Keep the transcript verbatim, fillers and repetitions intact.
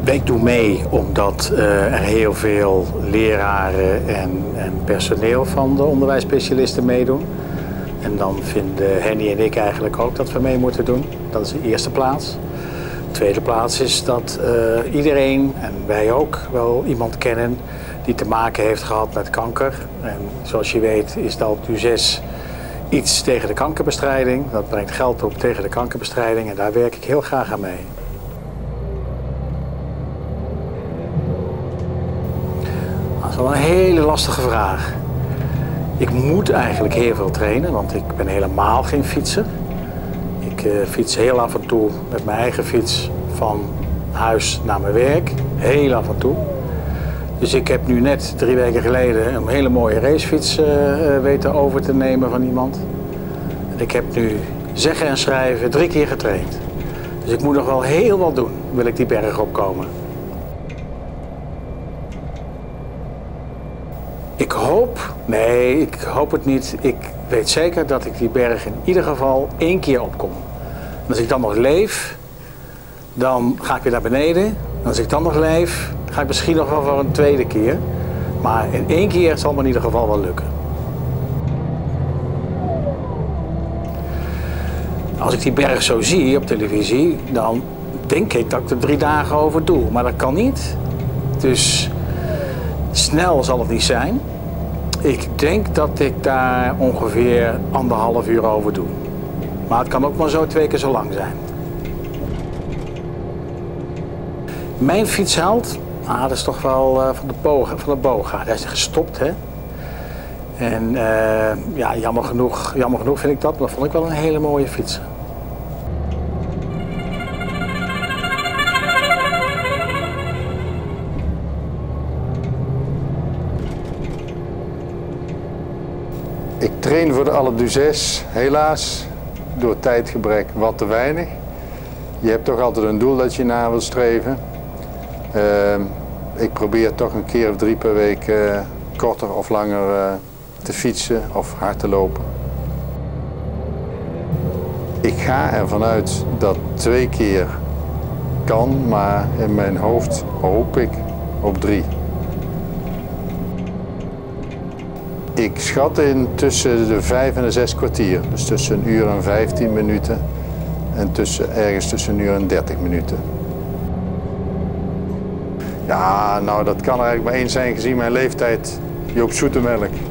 Ik doe mee omdat uh, er heel veel leraren en, en personeel van de onderwijsspecialisten meedoen. En dan vinden Henny en ik eigenlijk ook dat we mee moeten doen. Dat is de eerste plaats. De tweede plaats is dat uh, iedereen, en wij ook, wel iemand kennen die te maken heeft gehad met kanker. En zoals je weet is dat U zes iets tegen de kankerbestrijding. Dat brengt geld op tegen de kankerbestrijding en daar werk ik heel graag aan mee. Dat is wel een hele lastige vraag. Ik moet eigenlijk heel veel trainen, want ik ben helemaal geen fietser. Ik uh, fiets heel af en toe met mijn eigen fiets van huis naar mijn werk. Heel af en toe. Dus ik heb nu net drie weken geleden een hele mooie racefiets uh, weten over te nemen van iemand. En ik heb nu zeggen en schrijven drie keer getraind. Dus ik moet nog wel heel wat doen, wil ik die berg opkomen. Ik hoop, nee, ik hoop het niet. Ik weet zeker dat ik die berg in ieder geval één keer opkom. En als ik dan nog leef, dan ga ik weer naar beneden. En als ik dan nog leef, ga ik misschien nog wel voor een tweede keer. Maar in één keer zal me in ieder geval wel lukken. Als ik die berg zo zie op televisie, dan denk ik dat ik er drie dagen over doe. Maar dat kan niet. Dus snel zal het niet zijn. Ik denk dat ik daar ongeveer anderhalf uur over doe. Maar het kan ook maar zo twee keer zo lang zijn. Mijn fietsheld, ah, dat is toch wel uh, van de Boga. Van de Boga. Hij is gestopt, hè. En uh, ja, jammer genoeg, jammer genoeg vind ik dat, maar dat vond ik wel een hele mooie fiets. Ik train voor de Alpe d'Huez, helaas, door tijdgebrek wat te weinig. Je hebt toch altijd een doel dat je naar wil streven. Uh, ik probeer toch een keer of drie per week uh, korter of langer uh, te fietsen of hard te lopen. Ik ga ervan uit dat twee keer kan, maar in mijn hoofd hoop ik op drie. Ik schat in tussen de vijf en de zes kwartier, dus tussen een uur en vijftien minuten en tussen, ergens tussen een uur en dertig minuten. Ja, nou dat kan er eigenlijk maar één zijn gezien mijn leeftijd, Joop Zoetemelk.